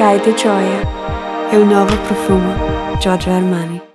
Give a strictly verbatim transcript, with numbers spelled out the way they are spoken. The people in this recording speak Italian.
Sky di gioia, il nuovo profumo Giorgio Armani.